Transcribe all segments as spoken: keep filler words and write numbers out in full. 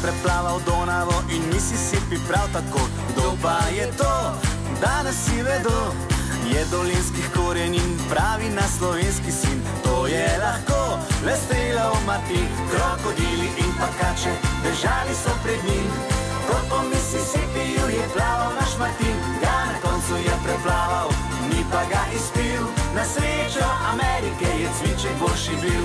preplaval Donavo in Mississippi prav tako. Kdo pa je to? Danes si vedo. Je dolenskih korenin, pravi na slovenski sin. To je lahko, le strelal Martin. Krokodili in pa kače, bežali so pred njim. Kot po Mississippiju je plaval naš Martin. Ga na koncu je preplaval, ni pa ga izpil. Na srečo Amerike je cviček boljši bil.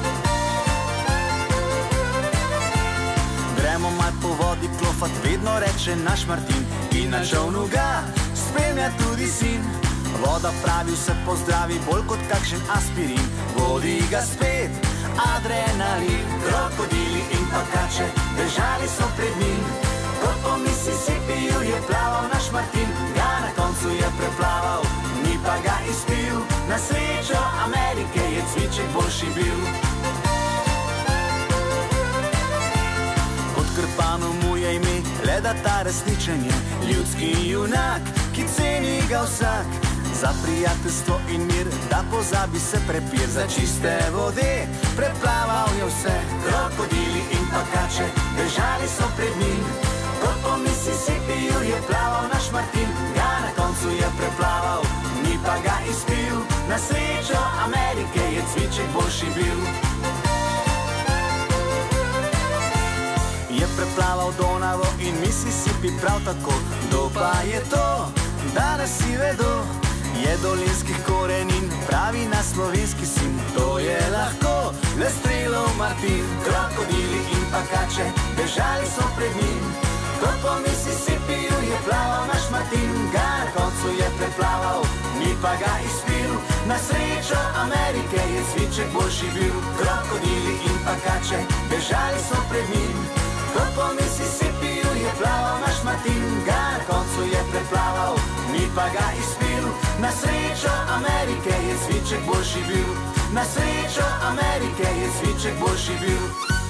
Gremo mal po vodi klofat, vedno reče naš Martin. In na čovnu ga spremlja tudi sin. Voda pravi vse pozdravi, bolj kot kakšen aspirin. Vodi ga spet adrenalin. Krokodili in pa kače, bežali so pred njim. Kot po Mississippiju je plaval naš Martin. Ga na koncu je preplaval, ni pa ga izpil. Na srečo Amerike je cviček boljši bil. Kot Krpanu mu je ime, le da ta resničen je. Ljudski junak, ki ceni ga vsak. Za prijateljstvo in mir, da pozabi se prepir. Za čiste vode preplaval je vse. Krokodili in pa kače, bežali so pred njim. Kot po Mississippiju je plaval naš Martin. Ga na koncu je preplaval, ni pa ga izpil. Na srečo Amerike je cviček boljši bil. Je preplaval Donavo in Mississippi prav tako. Kdo pa je to? Danes si vedo. Je dolenskih korenin, pravi na slovenski sin. To je lahko, le strelal Martin. Krokodili in pa kače, bežali so pred njim. Kot po Mississippiju je plaval naš Martin. Ga na koncu je preplaval, ni pa ga izpil. Na srečo Amerike je cviček boljši bil. Krokodili in pa kače, bežali so pred njim. Kot po Mississippiju je plaval naš Martin. Ga na koncu je preplaval, ni pa ga izpil. Na srečo Amerike je cviček boljši bil. Na srečo Amerike je cviček boljši bil.